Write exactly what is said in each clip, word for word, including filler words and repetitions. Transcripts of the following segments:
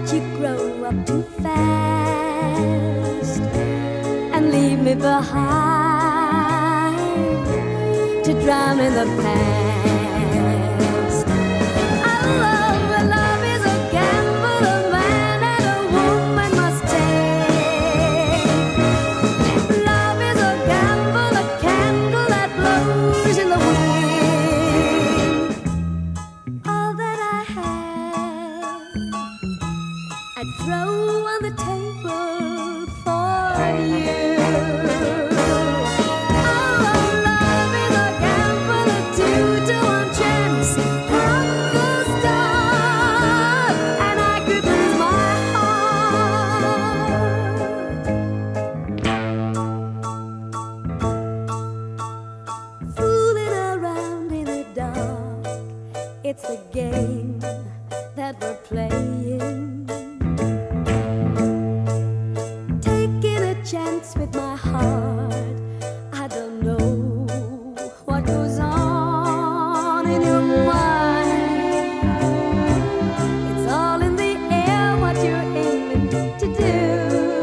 you grow up too fast and leave me behind to drown in the past. I love, love is a gamble a man and a woman must take. Love is a gamble, a candle that blows in the wind. All that I have I'd throw on the table for you. It's the game that we're playing. Taking a chance with my heart. I don't know what goes on in your mind. It's all in the air what you're aiming to do.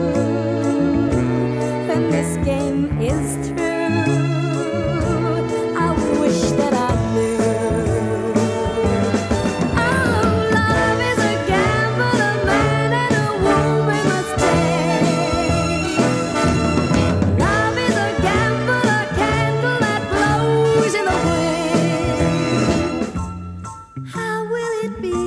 When this game is through, I wish that I knew. It be